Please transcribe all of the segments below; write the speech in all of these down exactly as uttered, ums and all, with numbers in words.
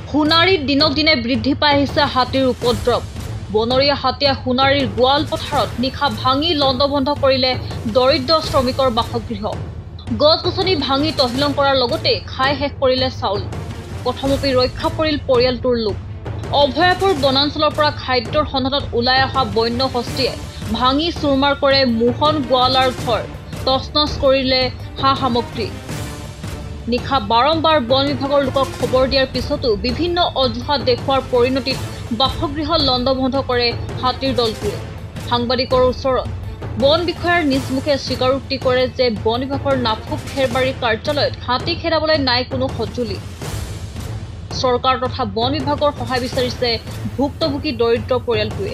সোণাৰীত দিনক দিনে বৃদ্ধি পাই আহিছে হাতীৰ উপদ্ৰৱ। বনৰীয়া হাতীয়ে সোণাৰীৰ গোৱাল পথাৰত নিশা ভাঙি লণ্ডভণ্ড কৰিলে দৰিদ্ৰ শ্ৰমিকৰ বাসগৃহ। গছ গছনি ভাঙি তহিলং কৰাৰ লগতে খাই শেষ কৰিলে চাউল। প্ৰথমপি ৰক্ষা পৰিল পৰিয়ালটোৰ লোক। অভয়াপুৰ বনাঞ্চলৰ পৰা খাদ্যৰ সন্ধানত ওলাই অহা বন্য হস্তীয়ে ভাঙি চুৰমাৰ কৰে মোহন গোৱালাৰ ঘৰ, তছনছ কৰিলে সা সামগ্ৰী। নিশা বাৰম্বাৰ বন বিভাগৰ লোকক খবৰ দিয়াৰ পিছতো বিভিন্ন অজুহাত দেখুৱাৰ পৰিণতিত বাসগৃহ লণ্ডভণ্ড কৰে হাতীৰ দলটোৱে। সাংবাদিকৰ ওচৰত বন বিষয়াৰ নিজ মুখে স্বীকাৰোক্তি কৰে যে বন বিভাগৰ নাফুক খেৰবাৰী কাৰ্যালয়ত হাতী খেদাবলৈ নাই কোনো সঁজুলি। চৰকাৰ তথা বন বিভাগৰ সহায় বিচাৰিছে ভুক্তভোগী দৰিদ্ৰ পৰিয়ালটোৱে।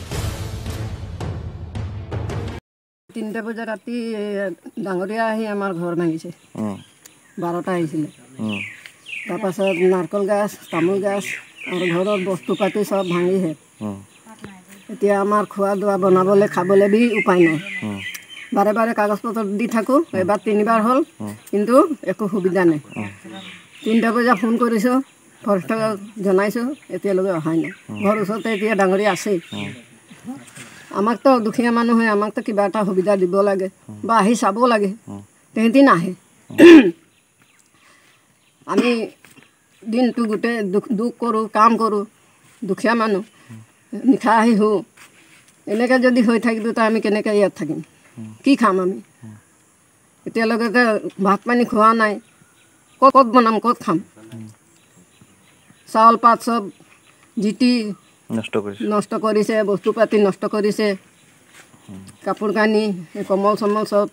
তিনিটা বজাত ৰাতি ডাঙৰীয়া আহি আমাৰ ঘৰ ভাঙিছে। বাৰটা আহিছিলে। তাৰপাছত নাৰকল গাছ, তামোল গাছ আৰু ঘৰৰ বস্তু পাতি চব ভাঙিহে। এতিয়া আমাৰ খোৱা দোৱা বনাবলৈ খাবলৈ বি উপায় নাই। বাৰে বাৰে কাগজ পত্ৰ দি থাকোঁ, এবাৰ তিনিবাৰ হ'ল, কিন্তু একো সুবিধা নাই। তিনিটা বজাত ফোন কৰিছোঁ, ফৰেষ্টক জনাইছোঁ, এতিয়ালৈকে অহাই নাই। ঘৰ ওচৰতে এতিয়া ডাঙৰীয়া আছেই। আমাকতো দুখীয়া মানুহে আমাকতো কিবা এটা সুবিধা দিব লাগে বা আহি চাব লাগে, তেহেঁতি নাহে। আমি দিনটো গোটেই দুখ দুখ কৰোঁ, কাম কৰোঁ, দুখীয়া মানুহ, নিশা আহি হওঁ। এনেকৈ যদি হৈ থাকিব তো আমি কেনেকৈ ইয়াত থাকিম? কি খাম আমি? এতিয়ালৈকে ভাত পানী খোৱা নাই, ক'ত ক'ত বনাম, ক'ত খাম? চাউল পাত চব জিতি নষ্ট কৰিছে, নষ্ট কৰিছে, বস্তু পাতি নষ্ট কৰিছে, কাপোৰ কানি, কমল চমল চব।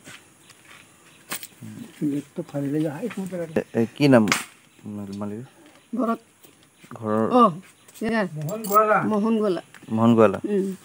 কি নাম মালিক? ঘৰত ঘৰৰ অঁ মোহন গোৱালা। মোহন গোৱালা।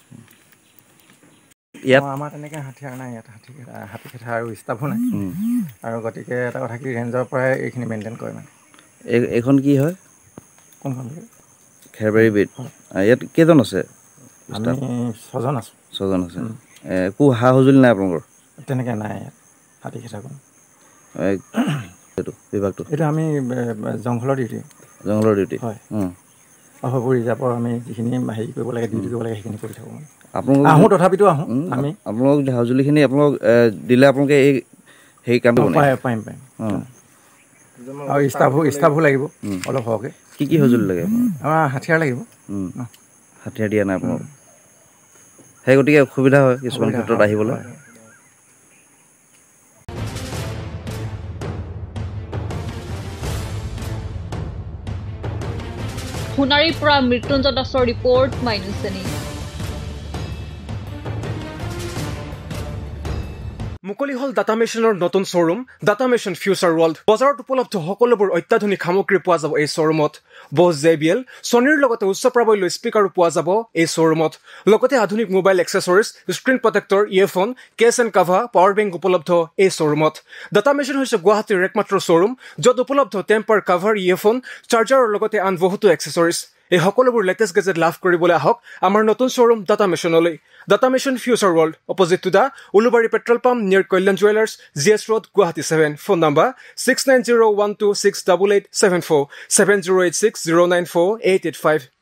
ইয়াত আমাৰ তেনেকৈ হাতীয়াৰ নাই, ইয়াত হাতী হাতী খেদা আৰু ষ্টাফো নাই। আৰু গতিকে এটা কথা কি, ৰেঞ্জৰ পৰাই এইখিনি মেইনটেইন কৰে মানে। এইখন কি হয়? কোনখন? খেৰবাৰী বিট। ইয়াত কেইজন আছে? আমি ছজন আছোঁ। ছজন আছে। একো সা সঁজুলি নাই আপোনালোকৰ? তেনেকৈ নাই ইয়াত হাতী খেদা কোনো। এইটো বিভাগটো এইটো আমি জংঘলৰ ডিউটি। জংঘলৰ ডিউটি হয়। অভাৱৰ ৰিজাৰ্ভৰ আমি যিখিনি হেৰি কৰিব লাগে, ডিউটি কৰিব লাগে, সেইখিনি কৰি থাকোঁ। আপোনালোক আহোঁ, তথাপিতো আহোঁ আমি। আপোনালোক সঁজুলিখিনি আপোনালোক দিলে আপোনালোকে এই সেই কামটো পাৰিম পাৰিম পাৰিম আৰু ষ্টাফো ষ্টাফো লাগিব অলপ সৰহকৈ। কি কি সঁজুলি লাগে? আমাৰ হাথিয়াৰ লাগিব। হাথিয়াৰ দিয়া নাই আপোনালোক? সেই গতিকে অসুবিধা হয় কিছুমান ক্ষেত্ৰত আহিবলৈ। সোণাৰীৰ পৰা মৃত্যুঞ্জয় দাসৰ ৰিপৰ্ট, মাই নিউজ চেনেল। মুকলি হল ডাটা মেচিনৰ নতুন showroom, data machine future world. বজাৰত উপলব্ধ সকলোবোৰ অত্যাধুনিক সামগ্ৰী পোৱা যাব এই শ্বৰুমত। বছ জে বি এল, ছনীৰ লগতে উচ্চ প্ৰাবল্য স্পীকাৰো পোৱা যাব এই শ্বৰুমত। লগতে আধুনিক mobile accessories, screen protector, earphone, case and cover, power bank উপলব্ধ এই শ্বৰুমত। ডাটা মেচিন হৈছে গুৱাহাটীৰ একমাত্ৰ শ্বৰুম য'ত উপলব্ধ টেম্পাৰ, কাভাৰ, ইয়েৰফোন, চাৰ্জাৰৰ লগতে আন বহুতো এক্সেছৰিজ। এই সকলোবোৰ লেটেষ্ট গেজেট লাভ কৰিবলৈ আহক আমাৰ নতুন শ্বৰুম ডাটা মেচিনলৈ। Data machine future world, opposite to the Ulubari petrol pump, near Kalyan jewellers, G S road, Guwahati seven. Phone number six nine zero' one two six double eight seven four, seven zero' eight six zero' nine four eight eight five.